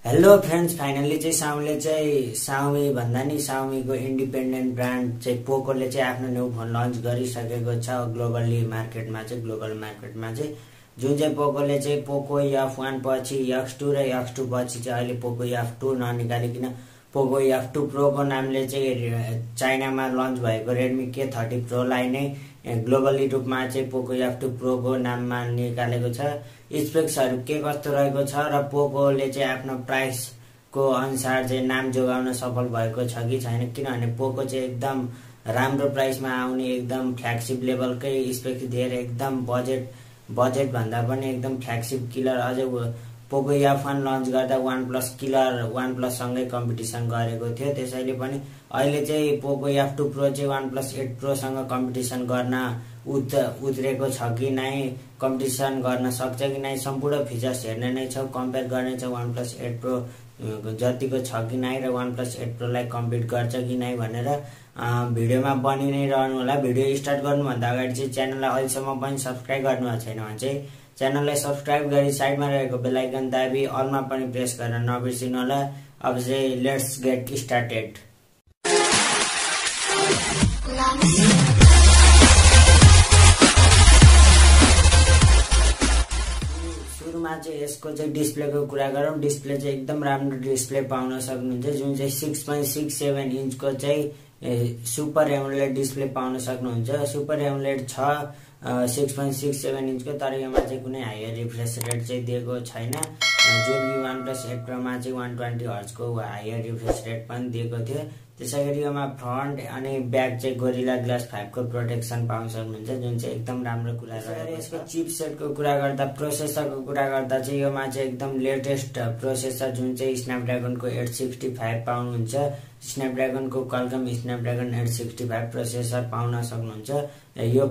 Hello friends, finally Xiaomi भन्दा नि Xiaomi को इन्डिपेन्डेन्ट ब्रान्ड पोकोले आफ्नो न्यू फोन लन्च गरिसकेको छ ग्लोबल मार्केटमा जुन पोकोले पोको F1 पछि X2 र X2 पछि अहिले पोको F2 ननिकालिकन पोको F2 प्रो को नामले चाइनामा लन्च भएको Redmi K30 Pro लाई नै ग्लोबली रूपमा पोको F2 प्रो को नाममा निकालेको छ। स्पेक्सहरु के कस्तो रहेको छ र पोकोले आफ्नो प्राइस को अनुसार नाम जोगाउन सफल भएको छ कि छैन, किनभने पोको एकदम राम्रो प्राइसमा आउने एकदम फ्ल्यागशिप लेभलकै स्पेक्स दिएर एकदम बजेट भन्दा पनि एकदम फ्ल्यागशिप किलर अझै पोको F1 लन्च गर्दा वान प्लस सँगै कम्पिटिसन गरेको थियो। त्यसैले पनि अहिले Poco F2 pro OnePlus 8 Pro सँग कम्पिटिसन गर्न उत्रेको छ कि नै, कम्पिटिसन गर्न सक्छ कि नै, सम्पूर्ण फिचर्स हेर्ने नै छ, कम्पेयर गर्ने छ OnePlus 8 Pro जतिको छ कि नै र OnePlus 8 Pro लाई कम्पिट गर्छ कि नै भनेर भिडियोमा बनि नै रहनु होला। भिडियो स्टार्ट गर्नुभन्दा अगाडि च्यानललाई अहिलेसम्म पनि सब्स्क्राइब गर्नुभएको छैन भने च्यानललाई सब्स्क्राइब गरी साइडमा रहेको बेल आइकन दाबी अलमा पनि प्रेस गर्न नबिर्सिनु होला। अब लेट्स गेट स्टार्टेड। सुरुमा यसको डिस्प्लेको कुरा गरौँ। डिस्प्ले एकदम राम्रो डिस्प्ले पाउन सक्नुहुन्छ, जुन 6.67 इन्चको सुपर एमोलेड डिस्प्ले पाउन सक्नुहुन्छ। सुपर एमोलेड छ 6.67 इन्चको, तर योमा कुनै हायर रिफ्रेश रेट दिएको छैन, जुन कि OnePlus 8 Pro मा 120 Hz को हायर रिफ्रेश रेट पनि दिएको थियो। त्यसैगरी योमा फ्रन्ट अनि ब्याक गोरिल्ला ग्लास 5 को प्रोटेक्सन पाउन सक्नुहुन्छ, जुन एकदम राम्रो कुरा रह्यो। यसको चिपसेटको कुरा गर्दा, प्रोसेसरको कुरा गर्दा योमा एकदम लेटेस्ट प्रोसेसर जुन स्न्यापड्रागन को 865 पाउनुहुन्छ। स्न्यापड्रागन को क्वालकम स्न्यापड्रागन 865 प्रोसेसर पाउन सक्नुहुन्छ। यो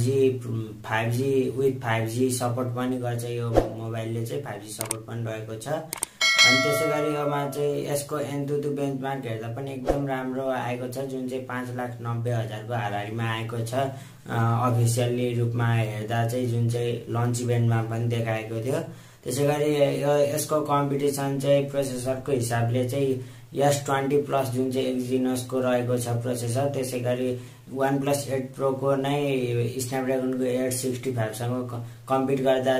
5G विथ 5G सपोर्ट पनि गर्छ, यो मोबाइलले 5G सपोर्ट पनि रहेको छ। अनि त्यसैगरी योमा यसको एन्तुतु बेन्चमार्क हेर्दा पनि एकदम राम्रो आएको छ, जुन 5,90,000 को हाराहारीमा आएको छ। अफिसियली रूपमा हेर्दा जुन लन्च इभेन्टमा पनि देखाएको थियो। त्यसैगरी यसको कम्पिटिसन प्रोसेसरको हिसाबले S20 Plus जुन एक्जिनोस को रहेको छ प्रोसेसर। त्यसैगरी OnePlus 8 Pro को नै स्न्यापड्रागन को 865 सँग कम्पिट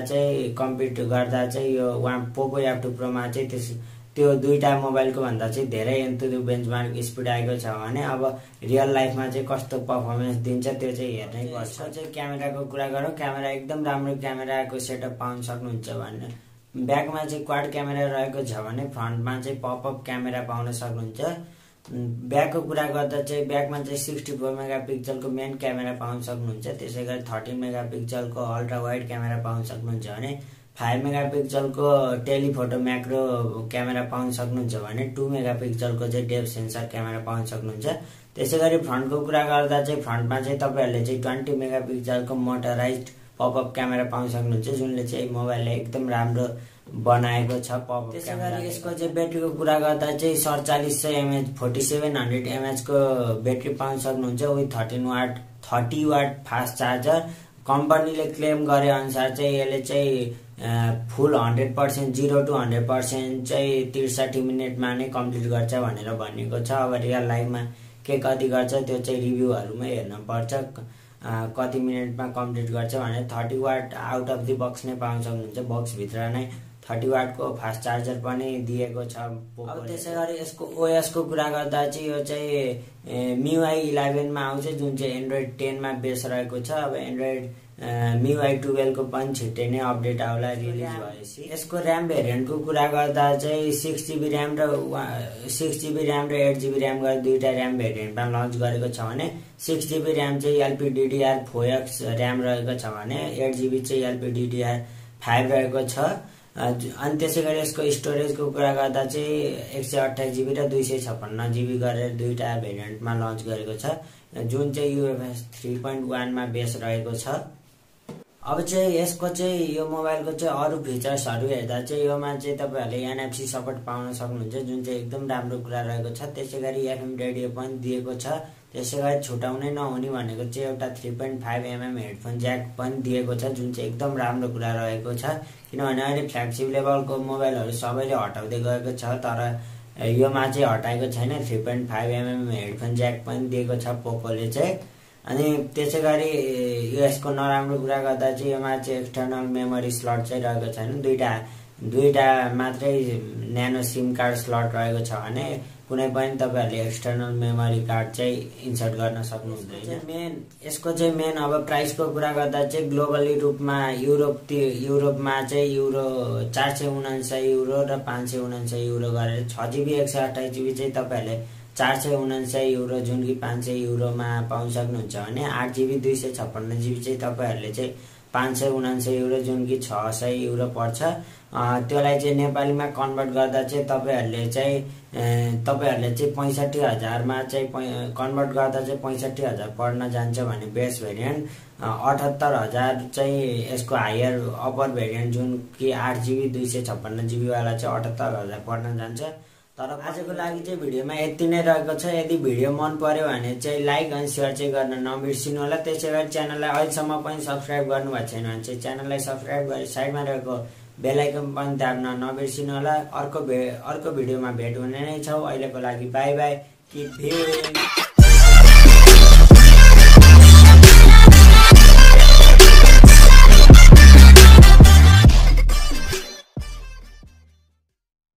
गर्दा यो पोको F2 Pro मा त्यो दुईटा मोबाइलको भन्दा धेरै एन्तुतु बेन्चमार्क स्पिड आएको छ भने अब रियल लाइफमा कस्तो परफर्मेन्स दिन्छ त्यो हेर्नै पर्छ। क्यामेराको कुरा गरौँ। क्यामेरा एकदम राम्रो क्यामेराको सेटअप पाउन सक्नुहुन्छ भने ब्याकमा क्वाड क्यामेरा रहेको छ भने फ्रन्टमा पपअप क्यामेरा पाउन सक्नुहुन्छ। ब्याकको कुरा गर्दा ब्याकमा 64 मेगापिक्सलको मेन क्यामेरा पाउन सक्नुहुन्छ। त्यसैगरी 13 मेगापिक्सलको अल्ट्रा वाइड क्यामेरा पाउन सक्नुहुन्छ भने 5 मेगापिक्सलको टेलिफोटो म्याक्रो क्यामेरा पाउन सक्नुहुन्छ भने 2 मेगापिक्सलको डेप्थ सेन्सर क्यामेरा पाउन सक्नुहुन्छ। त्यसैगरी फ्रन्टको कुरा गर्दा फ्रन्टमा तपाईहरुले 20 मेगापिक्सलको मोटराइज्ड पपअप क्यामेरा पाउन सक्नुहुन्छ, जुनले मोबाइललाई एकदम राम्रो बनाएको छ पपअप क्यामेरा। यसको ब्याट्रीको कुरा गर्दा 4700 mAh 4700 mAh को ब्याट्री पाउन सक्नुहुन्छ विथ 30 वाट फास्ट चार्जर। कम्पनीले क्लेम गरे अनुसार यसले फुल 100% 0 to 100% 63 मिनेटमा नै कम्प्लिट गर्छ भनेर भनिएको छ। अब रियल लाइफमा के कति गर्छ त्यो रिभ्यूहरुमै हेर्न पर्छ, कति मिनेटमा कम्प्लिट गर्छ भने 30 watt out of the box नै पाउन सक्नुहुन्छ। बक्स भित्र नै 30 वाट को फास्ट चार्जर पनि दिएको छ। अब त्यसैगरी यसको OS को कुरा गर्दा यो MIUI 11 मा आउँछ, जुन Android 10 मा बेस रहेको छ। अब Android MIUI 12 को पनि छिट्टै नै अपडेट आउला रिलिज भएपछि। यसको र्याम भेरिएन्टको कुरा गर्दा 6GB र्याम र 8GB र्याम गरी दुईटा र्याम भेरिएन्टमा लन्च गरेको छ भने 6GB र्याम LPDDR4X र्याम रहेको छ भने 8GB LPDDR5 रहेको छ। अनि त्यसैगरी यसको स्टोरेजको कुरा गर्दा 128GB र 256GB गरेर दुईटा भेरिएन्टमा लन्च गरेको छ, जुन UFS 3.1 मा बेस रहेको छ। अब यसको यो मोबाइलको अरु फिचर्सहरु हेर्दा योमा तपाईहरुले NFC सपोर्ट पाउन सक्नुहुन्छ, जुन एकदम राम्रो कुरा रहेको छ। त्यसैगरी FM रेडियो पनि दिएको छ। त्यसै गरी छुटाउनै नहुने भनेको चाहिँ एउटा 3.5 mm हेडफोन ज्याक पनि दिएको छ, जुन चाहिँ एकदम राम्रो कुरा रहेको छ। किनभने अहिले फ्ल्यागसिप लेभलको मोबाइलहरू सबैले हटाउँदै गएको छ, तर योमा चाहिँ हटाएको छैन। 3.5 mm हेडफोन ज्याक पनि दिएको छ पोकोले चाहिँ। अनि त्यसै गरी यसको नराम्रो कुरा गर्दा चाहिँ योमा चाहिँ एक्सटर्नल मेमोरी स्लट चाहिँ रहेको छैन। दुईटा मात्रै न्यानो सिम कार्ड स्लट रहेको छ भने कुनै पनि तपाईहरुले एक्सटर्नल मेमोरी कार्ड चाहिँ इन्सर्ट गर्न सक्नुहुँदैन। यसको चाहिँ मेन अब प्राइसको कुरा गर्दा चाहिँ ग्लोबली रूपमा युरोपमा चाहिँ युरो 449 युरो र 549 युरो गरेर 6GB 128GB चाहिँ तपाईहरुले 449 युरो जुन कि 500 युरोमा पाउन सक्नुहुन्छ भने 8GB 256GB चाहिँ तपाईहरुले चाहिँ 549 युरो जुन कि 600 युरो पर्छ। त्यसलाई चाहिँ नेपालीमा कन्भर्ट गर्दा चाहिँ तपाईहरुले चाहिँ 65,000 मा चाहिँ कन्भर्ट गर्दा चाहिँ 65,000 पर्न जान्छ भने बेस भेरिएन्ट, 78,000 चाहिँ यसको हायर अपर भेरिएन्ट जुन कि 8GB 256GB वाला चाहिँ 78,000 पर्न जान्छ। तर आजको लागि चाहिँ भिडियोमा यति नै रहेको छ। यदि भिडियो मन पर्यो भने चाहिँ लाइक अनि सेयर चाहिँ गर्न नबिर्सिनु होला। त्यसै गरी च्यानललाई अहिलेसम्म पनि सब्स्क्राइब गर्नुभएको छैन भने चाहिँ च्यानललाई सब्स्क्राइब गरी साइडमा रहेको बेल आइकन पनि दाब्न नबिर्सिनु होला। अर्को भिडियोमा भेट हुने नै छौं। अहिलेको लागि बाइ बाइ, किप भिउइङ।